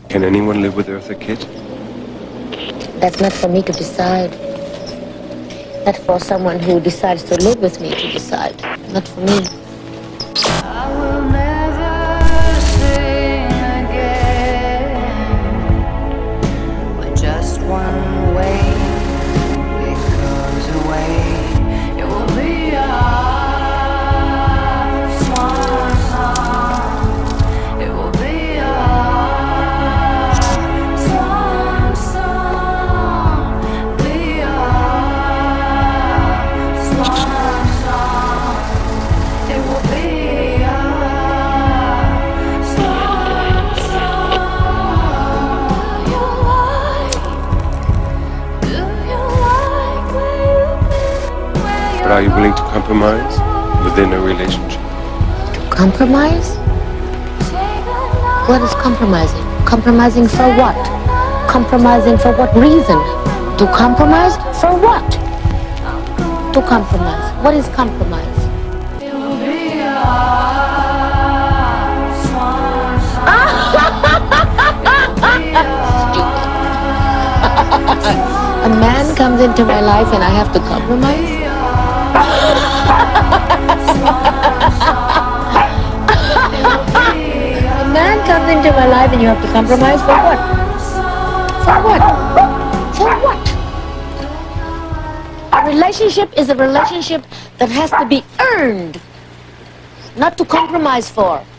Can anyone live with Eartha Kitt? That's not for me to decide. That's for someone who decides to live with me to decide. Not for me. I will never sing again when just one wave it goes away. It will be our swan song. It will be our swan song. Be our swan song. It will be our swan song. Do you like where you've been? But are you willing to compromise within a relationship? Compromise? What is compromising? Compromising for what? Compromising for what reason? To compromise for what? To compromise. What is compromise? It will be our swan song. A man comes into my life and I have to compromise? A man comes into my life and you have to compromise for what? For what? For what? A relationship is a relationship that has to be earned, not to compromise for.